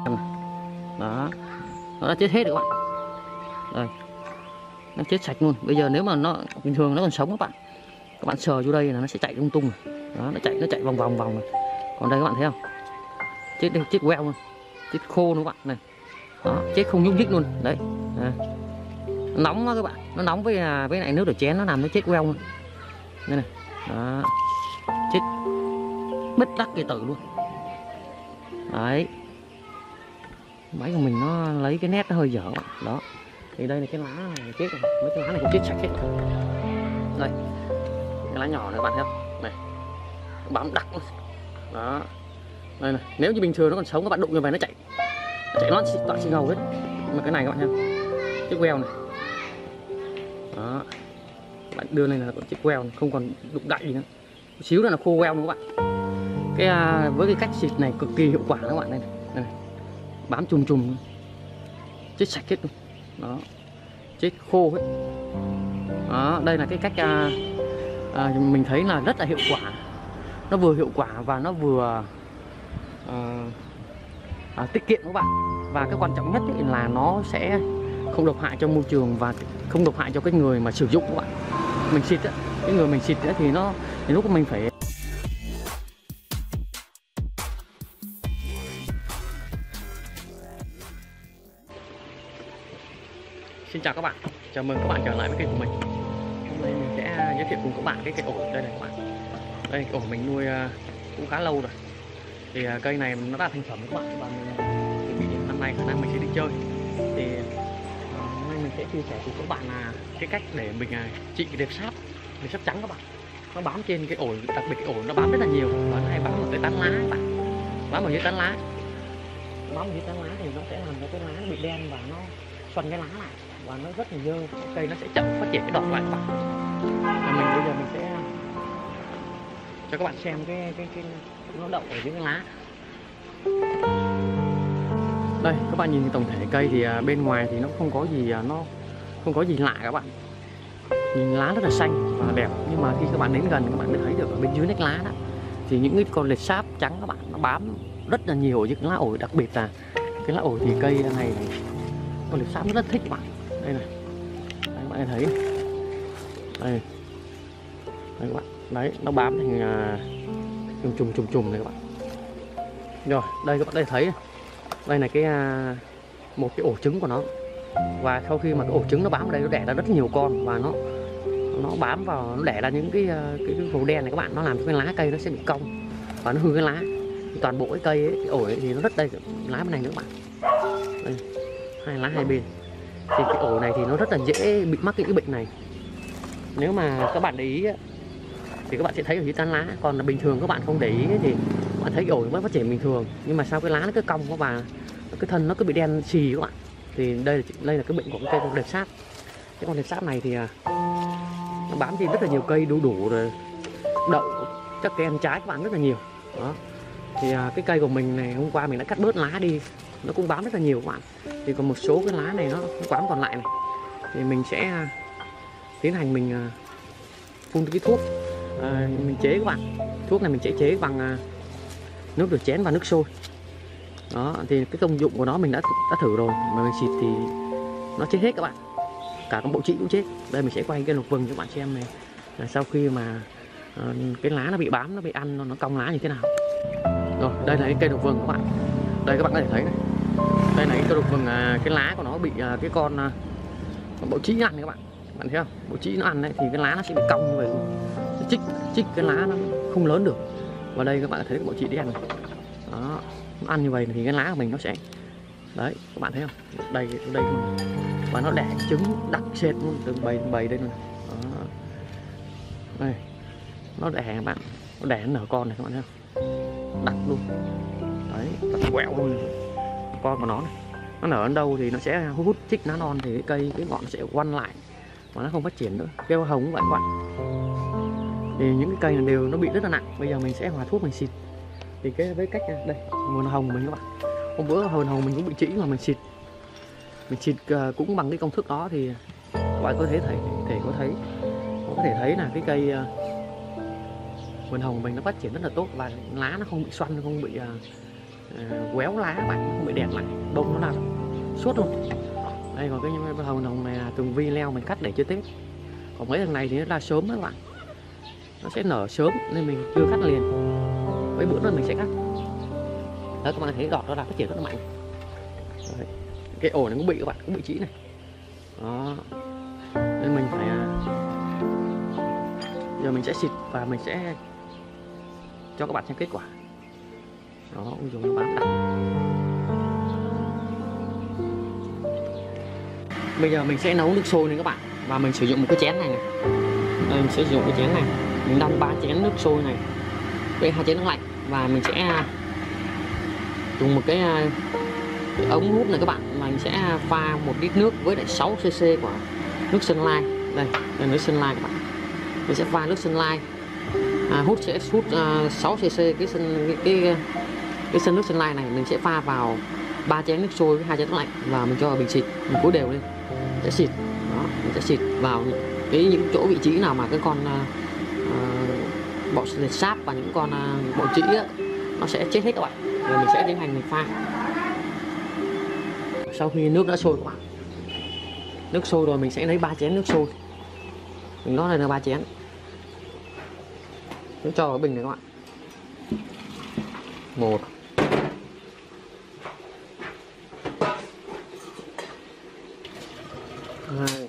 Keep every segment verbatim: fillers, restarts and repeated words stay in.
Đó, nó đã chết hết rồi các bạn. Đây, nó chết sạch luôn. Bây giờ nếu mà nó bình thường nó còn sống các bạn, các bạn sờ vô đây là nó sẽ chạy lung tung. Đó, nó chạy nó chạy vòng vòng vòng này. Còn đây các bạn thấy không, chết đây, chết queo luôn, chết khô luôn các bạn này. Đó, chết không nhúc nhích luôn đấy. À, nóng đó các bạn, nó nóng với với lại nước rửa chén nó làm nó chết queo luôn đây này. Đó, chết bít đắc cây tử luôn đấy. Máy của mình nó lấy cái nét nó hơi dở bạn. Đó thì đây là cái lá này chết rồi, mấy cái lá này cũng chết sạch hết. Đây cái lá nhỏ này các bạn thấy không này, bám đặc luôn. Đó đây này, nếu như bình thường nó còn sống các bạn đụng như vậy nó chạy nó chạy nó toàn xì ngầu hết. Mà cái này các bạn thấy không, chiếc queo này. Đó các bạn đưa lên là còn chiếc queo này, không còn đụng đậy gì nữa, một xíu nữa là khô queo luôn các bạn. Cái à, với cái cách xịt này cực kỳ hiệu quả các bạn. Đây này, đây này. Bám chùm chùm chết sạch hết luôn. Đó, chết khô hết. Đó, đây là cái cách à, à, mình thấy là rất là hiệu quả. Nó vừa hiệu quả và nó vừa à, à, tiết kiệm các bạn. Và cái quan trọng nhất là nó sẽ không độc hại cho môi trường và không độc hại cho cái người mà sử dụng các bạn. Mình xịt á, cái người mình xịt á thì nó thì lúc mình phải. Xin chào các bạn, chào mừng các bạn trở lại với kênh của mình. Hôm nay mình sẽ giới thiệu cùng các bạn cái cây ổi đây này các bạn. Đây ổi mình nuôi cũng khá lâu rồi. Thì cây này nó đã thành phẩm các bạn, và mình chuẩn bị năm nay khả năng mình sẽ đi chơi. Thì hôm nay mình sẽ chia sẻ cùng các bạn là cái cách để mình trị cái đẹp sáp, đẹp sáp trắng các bạn. Nó bám trên cái ổi, đặc biệt cái ổi nó bám rất là nhiều và nó hay bám vào cái tán lá các bạn, bám vào dưới tán lá. Bám vào dưới tán lá thì nó sẽ làm cho cái lá nó bị đen và nó xoăn cái lá lại và nó rất là dơ, cây nó sẽ chậm phát triển cái đọt lại các bạn. Và mình bây giờ mình sẽ cho các bạn xem cái cái cái nó đậu ở dưới cái lá. Đây các bạn nhìn tổng thể cây thì bên ngoài thì nó không có gì, nó không có gì lạ các bạn. Nhìn lá rất là xanh và đẹp, nhưng mà khi các bạn đến gần các bạn mới thấy được ở bên dưới nách lá đó thì những cái con liệt sáp trắng các bạn nó bám rất là nhiều ở những lá ổi, đặc biệt là cái lá ổi thì cây này con liệt sáp nó rất thích các bạn. Đây này, đây, các bạn thấy đây, đây các bạn, đấy nó bám thành uh, chùm chùm chùm chùm này các bạn. Rồi đây các bạn đây thấy đây là cái uh, một cái ổ trứng của nó, và sau khi mà cái ổ trứng nó bám đây nó đẻ ra rất nhiều con và nó nó bám vào, nó đẻ ra những cái uh, cái, cái màu đen này các bạn, nó làm cho cái lá cây nó sẽ bị cong và nó hư cái lá. Toàn bộ cái cây ấy, cái ổi ấy, thì nó rất đây lá bên này nữa các bạn, đây hai lá hai bên. Thì cái ổi này thì nó rất là dễ bị mắc những cái bệnh này. Nếu mà các bạn để ý thì các bạn sẽ thấy ở dưới tán lá. Còn là bình thường các bạn không để ý thì các bạn thấy cái ổi vẫn phát triển bình thường, nhưng mà sao cái lá nó cứ cong và cái thân nó cứ bị đen xì các bạn. Thì đây là, đây là cái bệnh của cái cây con liệt sáp. Cái con liệt sáp này thì nó bám trên rất là nhiều cây, đu đủ rồi đậu các cây ăn trái các bạn rất là nhiều. Đó thì cái cây của mình này hôm qua mình đã cắt bớt lá đi, nó cũng bám rất là nhiều các bạn. Thì còn một số cái lá này nó, nó bám còn lại này thì mình sẽ tiến hành mình phun cái thuốc à, mình chế các bạn. Thuốc này mình sẽ chế bằng nước rửa chén và nước sôi. Đó thì cái công dụng của nó mình đã đã thử rồi, mà mình xịt thì nó chết hết các bạn, cả con bộ trĩ cũng chết. Đây mình sẽ quay cái lục vừng cho các bạn xem này, là sau khi mà à, cái lá nó bị bám, nó bị ăn, nó, nó cong lá như thế nào. Rồi đây là cái cây đục vừng các bạn, đây các bạn có thể thấy này, đây là cái cây đục vừng, cái lá của nó bị cái con, con bộ trĩ ăn này các bạn. Bạn thấy không, bộ trĩ nó ăn đấy thì cái lá nó sẽ bị cong như vậy, nó chích chích cái lá nó không lớn được. Và đây các bạn thấy cái bộ trĩ đen này, đó nó ăn như vậy thì cái lá của mình nó sẽ đấy, các bạn thấy không, đây đây luôn. Và nó đẻ trứng đặc sệt luôn, từng bầy từng bầy đây luôn. Đó. Đây nó đẻ các bạn, nó đẻ nó nở con này các bạn thấy không, đặc luôn đấy, đặc quẹo luôn con của nó này. Nó nở ở đâu thì nó sẽ hút hút chích lá non thì cái cây, cái ngọn nó sẽ quăn lại và nó không phát triển nữa. Keo hồng cũng vậy các bạn, thì những cái cây này đều nó bị rất là nặng. Bây giờ mình sẽ hòa thuốc mình xịt. Thì cái với cách đây vườn hồng mình các bạn, hôm bữa vườn hồng mình cũng bị trĩ mà mình xịt mình xịt uh, cũng bằng cái công thức đó thì các bạn có thể thấy thể có thấy có thể thấy là cái cây uh, vườn hồng của mình nó phát triển rất là tốt và lá nó không bị xoăn, không bị uh, uh, quéo lá các bạn, không bị đẹp lại, bông nó là suốt luôn. Đây còn cái hầu nồng này là tường vi leo mình cắt để chơi Tết. Còn mấy thằng này thì nó ra sớm đó các bạn, nó sẽ nở sớm nên mình chưa cắt liền, mấy bữa nữa mình sẽ cắt. Đó các bạn thấy đọt nó là phát triển rất là mạnh. Đấy. Cái ổ này cũng bị các bạn, cũng bị trĩ này đó, nên mình phải giờ mình sẽ xịt và mình sẽ cho các bạn xem kết quả. Đó, dùng nó bám đặt. Bây giờ mình sẽ nấu nước sôi này các bạn, và mình sử dụng một cái chén này này. Đây, mình sẽ sử dụng cái chén này, mình đong ba chén nước sôi này với hai chén nước lạnh, và mình sẽ dùng một cái, cái ống hút này các bạn, mình sẽ pha một lít nước với lại sáu xê xê của nước Sunlight. Đây, đây nước Sunlight các bạn, mình sẽ pha nước Sunlight, à, hút sẽ hút uh, sáu xê xê cái sân cái, cái cái sân nước Sunlight này, mình sẽ pha vào ba chén nước sôi với hai chén nước lạnh, và mình cho vào bình xịt, mình cố đều lên, sẽ xịt. Đó, mình sẽ xịt vào cái những chỗ vị trí nào mà cái con uh, bọ sáp và những con uh, bọ trĩ á, nó sẽ chết hết các bạn. Rồi mình sẽ tiến hành mình pha. Sau khi nước đã sôi các bạn, nước sôi rồi mình sẽ lấy ba chén nước sôi, mình đó là ba chén, nó cho vào bình này các bạn. Một, hai,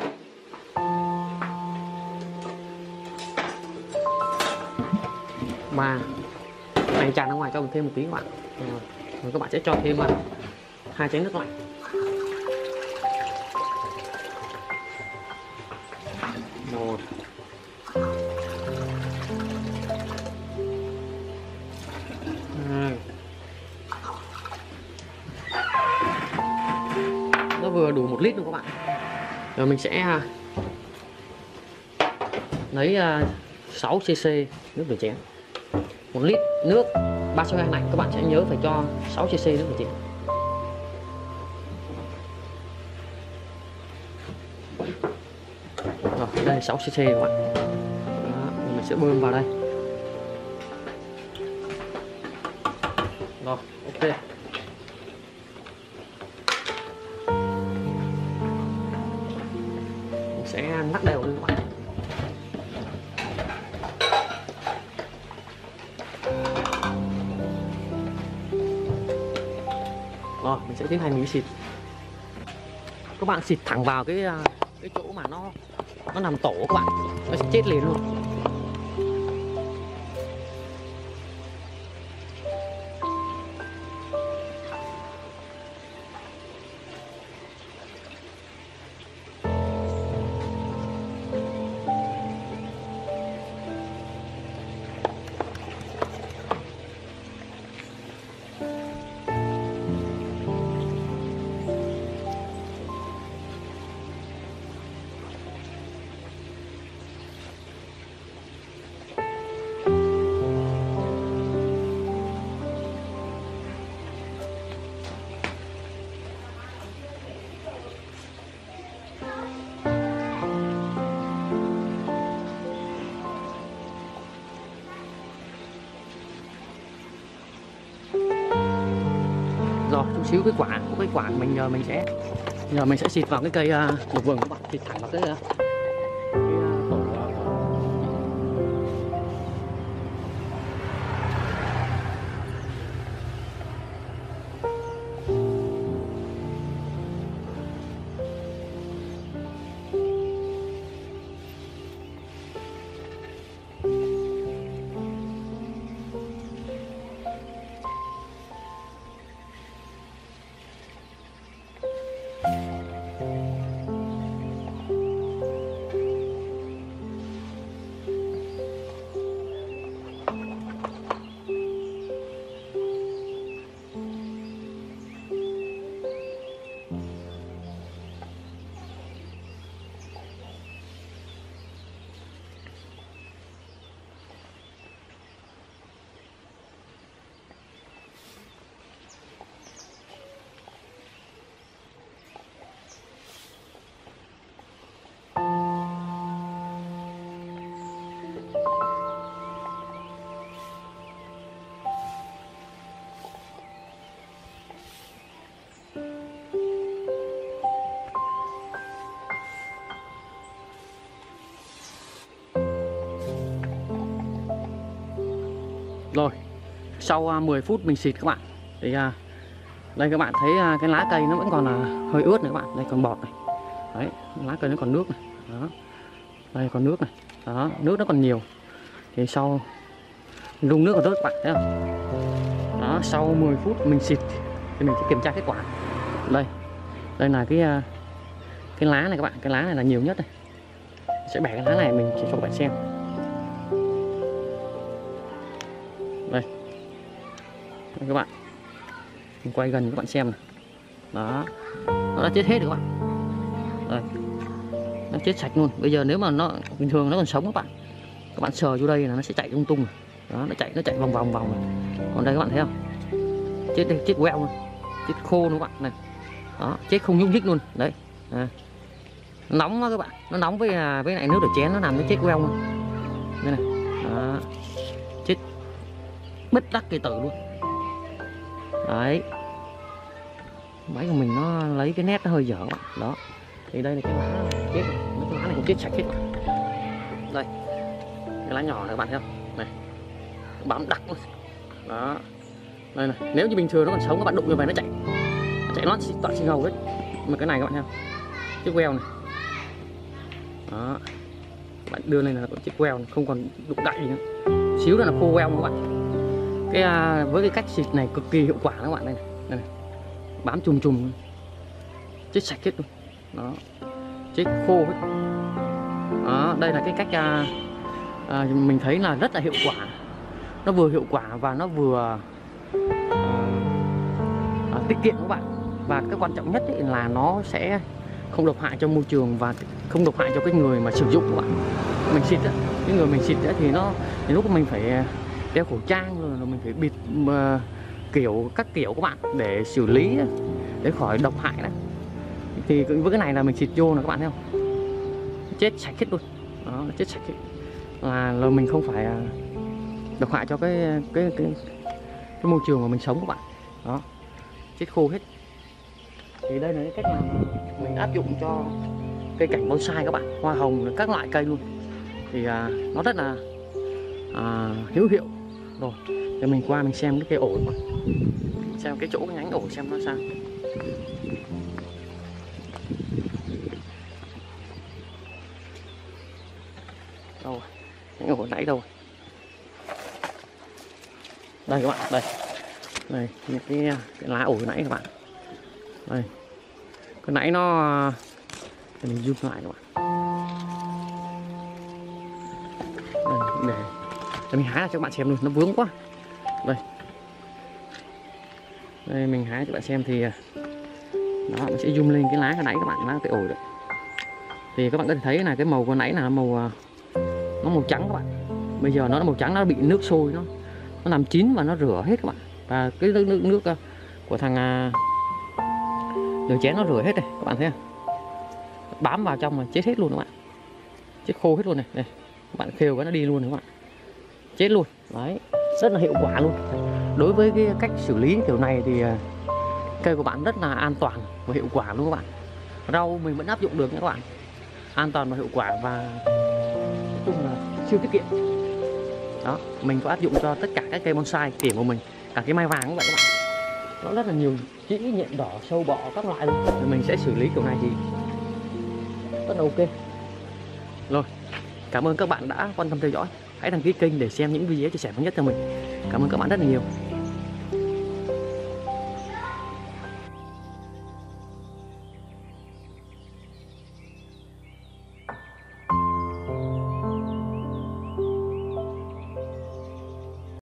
ba. Này tràn ra ngoài cho mình thêm một tí các bạn. Rồi, rồi các bạn sẽ cho thêm vào hai chén nước lạnh. Một, hai. Nó vừa đủ một lít luôn các bạn. Rồi mình sẽ lấy sáu xê xê nước rửa chén. Một lít nước ba số hai này các bạn sẽ nhớ phải cho sáu xê xê nước rửa chén. Rồi, đây sáu xê xê các bạn. Đó, mình sẽ bơm vào đây. Rồi, ok. Mình sẽ lắc đều lên các bạn. Rồi, mình sẽ tiến hành mình xịt. Các bạn xịt thẳng vào cái cái chỗ mà nó nó nằm tổ các bạn, nó sẽ chết liền luôn. Rồi chút xíu cái quả cái quả mình giờ mình sẽ giờ mình sẽ xịt vào cái cây uh, lục vừng các bạn, xịt thẳng vào cái, uh, cái uh, tổ. Rồi sau uh, mười phút mình xịt các bạn thì uh, đây các bạn thấy uh, cái lá cây nó vẫn còn là uh, hơi ướt nữa các bạn, đây còn bọt này, đấy lá cây nó còn nước này, đó đây còn nước này, đó nước nó còn nhiều. Thì sau đun nước còn rớt các bạn thấy không, đó sau mười phút mình xịt thì mình sẽ kiểm tra kết quả. Đây đây là cái uh, cái lá này các bạn, cái lá này là nhiều nhất này. Sẽ bẻ cái lá này mình sẽ cho các bạn xem. Đây, đây các bạn, mình quay gần cho các bạn xem này. Đó, nó đã chết hết rồi các bạn. Đây, nó chết sạch luôn. Bây giờ nếu mà nó bình thường nó còn sống các bạn, các bạn sờ vô đây là nó sẽ chạy lung tung này. Đó, nó chạy nó chạy vòng vòng vòng này. Còn đây các bạn thấy không, chết đây, chết queo luôn, chết khô luôn các bạn này. Đó, chết không nhúc nhích luôn đấy. À. Nóng quá các bạn, nó nóng với với lại nước để chén nó làm nó chết queo luôn. Đây này, đó. Chết bít đắc cây tử luôn. Đấy, máy của mình nó lấy cái nét nó hơi dở các bạn. Đó, thì đây là cái lá chết, mấy cái lá này cũng chết sạch hết. Đây, cái lá nhỏ này các bạn thấy không? Này, bám đặc luôn. Đó, đây này, nếu như bình thường nó còn sống các bạn đụng như vậy nó chạy, nó chạy nó toàn xì ngầu hết. Mà cái này các bạn thấy không? Chiếc queo này. Đó, bạn đưa lên là chiếc queo này, không còn đụng đậy gì nữa. Xíu nữa là khô queo các bạn. Cái à, với cái cách xịt này cực kỳ hiệu quả các bạn, đây này, đây này. Bám chùm chùm chết sạch hết luôn. Đó, chết khô hết. Đó, đây là cái cách à, à, mình thấy là rất là hiệu quả. Nó vừa hiệu quả và nó vừa à, à, tiết kiệm các bạn. Và cái quan trọng nhất là nó sẽ không độc hại cho môi trường và không độc hại cho cái người mà sử dụng các bạn. Mình xịt á, cái người mình xịt á thì nó thì lúc mình phải đeo khẩu trang rồi mình phải bịt mà, kiểu các kiểu các bạn để xử lý để khỏi độc hại đó. Thì với cái này là mình xịt vô là các bạn thấy không, chết sạch hết luôn. Đó, nó chết sạch hết là, là mình không phải độc hại cho cái cái cái cái môi trường mà mình sống các bạn. Đó, chết khô hết. Thì đây là cái cách mà mình áp dụng cho cây cảnh bonsai các bạn, hoa hồng các loại cây luôn. Thì à, nó rất là à, hữu hiệu. Rồi để mình qua mình xem cái cây ổi, xem cái chỗ cái nhánh ổi xem nó sao. Đâu rồi? Nhánh ổi nãy đâu rồi? Đây các bạn, đây đây những cái, cái lá ổi nãy các bạn. Đây cái nãy nó, để mình zoom lại các bạn. Đây, để, để mình hái ra cho các bạn xem luôn, nó vướng quá. Đây đây mình hái cho các bạn xem thì đó, mình sẽ zoom lên cái lá cái nãy các bạn, lá cây ổi đấy. Thì các bạn có thể thấy là cái màu của nãy là màu nó màu trắng các bạn. Bây giờ nó là màu trắng, nó bị nước sôi nó nó làm chín và nó rửa hết các bạn. Và cái nước nước, nước của thằng nồi chén nó rửa hết này các bạn thấy không, bám vào trong mà chết hết luôn các bạn, chết khô hết luôn này. Đây các bạn khều cái nó đi luôn các bạn, chết luôn. Đấy, rất là hiệu quả luôn. Đối với cái cách xử lý kiểu này thì cây của bạn rất là an toàn và hiệu quả luôn các bạn. Rau mình vẫn áp dụng được nha các bạn, an toàn và hiệu quả và nói chung là siêu tiết kiệm. Đó, mình có áp dụng cho tất cả các cây bonsai kiểng của mình, cả cái mai vàng cũng vậy các bạn. Nó rất là nhiều chỉ nhện đỏ, sâu bọ các loại luôn. Thì mình sẽ xử lý kiểu này thì rất là ok. Rồi, cảm ơn các bạn đã quan tâm theo dõi. Hãy đăng ký kênh để xem những video chia sẻ mới nhất cho mình. Cảm ơn các bạn rất là nhiều.